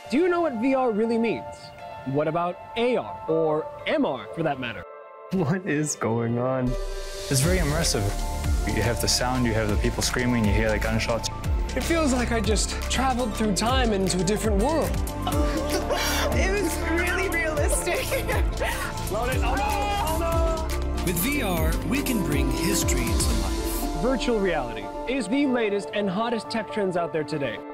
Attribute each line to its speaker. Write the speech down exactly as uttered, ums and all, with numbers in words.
Speaker 1: Do you know what V R really means? What about A R, or M R for that matter?
Speaker 2: What is going on?
Speaker 3: It's very immersive. You have the sound, you have the people screaming, you hear the gunshots.
Speaker 1: It feels like I just traveled through time into a different world.
Speaker 4: It was really realistic.
Speaker 1: Load it. Oh no! Oh no!
Speaker 5: With V R, we can bring history to life.
Speaker 1: Virtual reality is the latest and hottest tech trends out there today.